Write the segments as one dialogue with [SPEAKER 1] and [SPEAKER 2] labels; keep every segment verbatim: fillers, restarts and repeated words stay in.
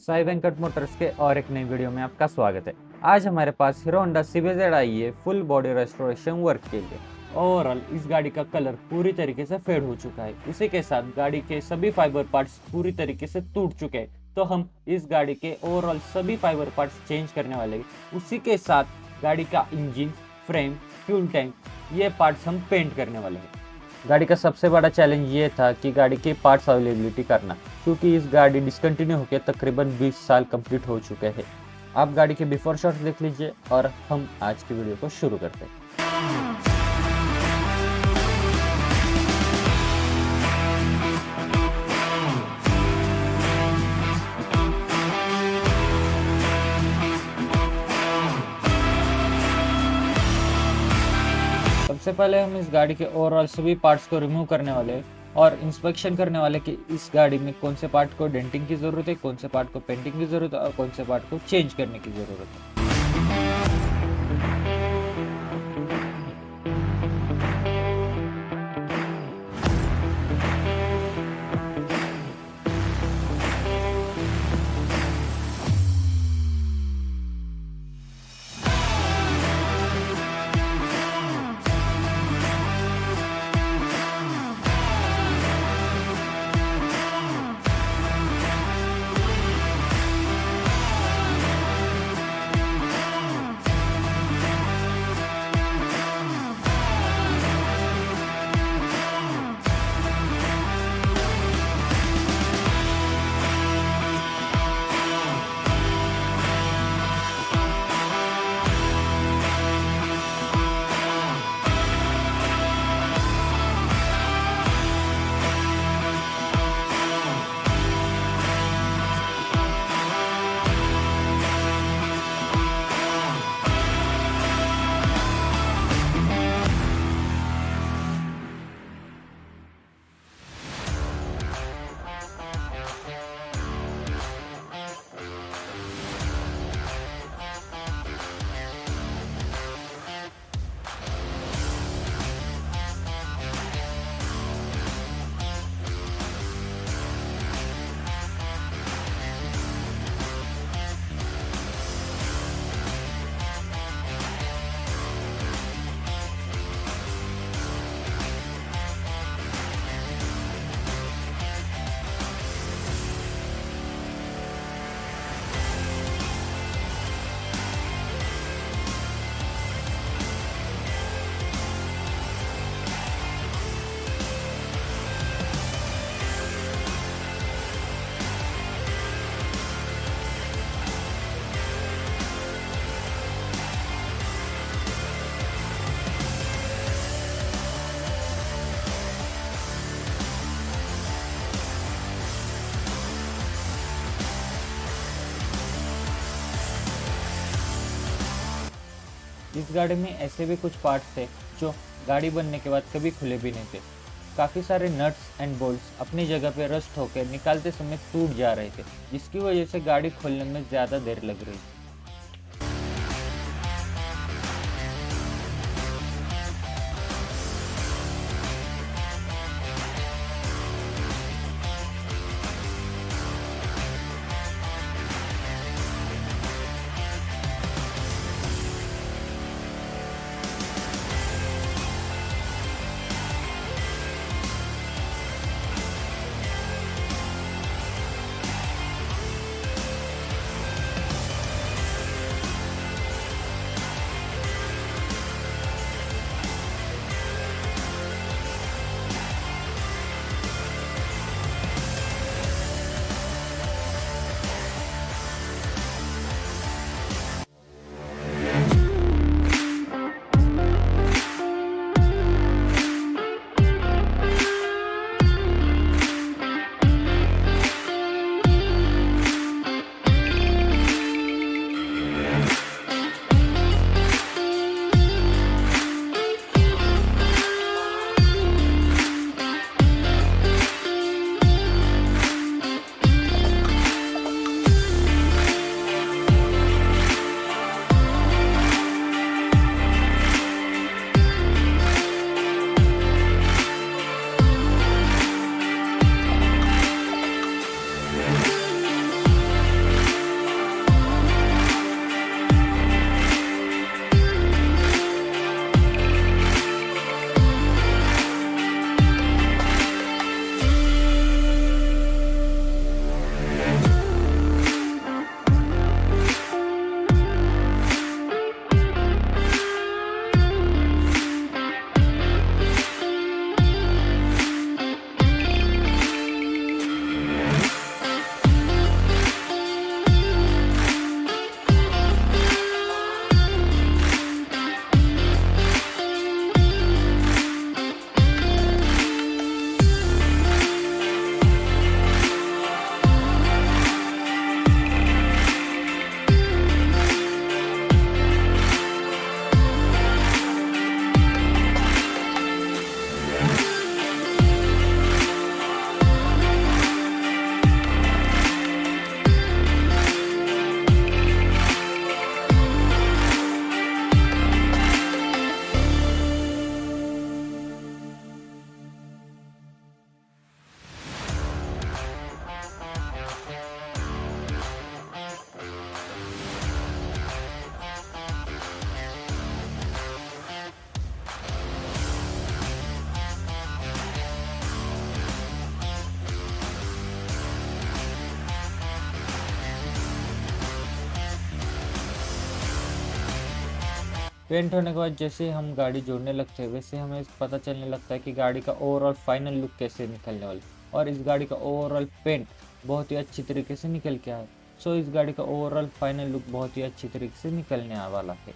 [SPEAKER 1] Sai Venkat Motors के और एक नई वीडियो में आपका स्वागत है। आज हमारे पास Hero Honda C B Z आई है फुल बॉडी रेस्टोरेशन वर्क के लिए। ओवरऑल इस गाड़ी का कलर पूरी तरीके से फेड हो चुका है। इसी के साथ गाड़ी के सभी फाइबर पार्ट्स पूरी तरीके से टूट चुके हैं, तो हम इस गाड़ी के ओवरऑल सभी फाइबर पार्ट्स चेंज करने वाले हैं। उसी के साथ गाड़ी का इंजन, फ्रेम, फ्यूल टैंक, ये पार्ट्स हम पेंट करने वाले हैं। गाड़ी का सबसे बड़ा चैलेंज ये था कि गाड़ी के पार्ट्स अवेलेबिलिटी करना, क्योंकि इस गाड़ी डिसकंटिन्यू होकर तकरीबन बीस साल कंप्लीट हो चुके हैं। आप गाड़ी के बिफोर शॉट्स देख लीजिए और हम आज की वीडियो को शुरू करते हैं। सबसे पहले हम इस गाड़ी के ओवरऑल सभी पार्ट्स को रिमूव करने वाले हैं और इंस्पेक्शन करने वाले कि इस गाड़ी में कौन से पार्ट को डेंटिंग की ज़रूरत है, कौन से पार्ट को पेंटिंग की ज़रूरत है और कौन से पार्ट को चेंज करने की ज़रूरत है। इस गाड़ी में ऐसे भी कुछ पार्ट्स थे जो गाड़ी बनने के बाद कभी खुले भी नहीं थे। काफ़ी सारे नट्स एंड बोल्ट्स अपनी जगह पे रस्ट होकर निकालते समय टूट जा रहे थे, जिसकी वजह से गाड़ी खोलने में ज़्यादा देर लग रही थी। पेंट होने के बाद जैसे हम गाड़ी जोड़ने लगते हैं वैसे हमें पता चलने लगता है कि गाड़ी का ओवरऑल फाइनल लुक कैसे निकलने वाला है। और इस गाड़ी का ओवरऑल पेंट बहुत ही अच्छी तरीके से निकल के आया। सो इस गाड़ी का ओवरऑल फाइनल लुक बहुत ही अच्छी तरीके से निकलने वाला है।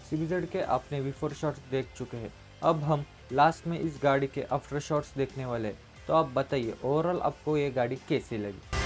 [SPEAKER 1] सीबीजेड के आपने बिफोर शॉट्स देख चुके हैं, अब हम लास्ट में इस गाड़ी के आफ्टर शॉट्स देखने वाले हैं। तो आप बताइए ओवरऑल आपको ये गाड़ी कैसी लगी।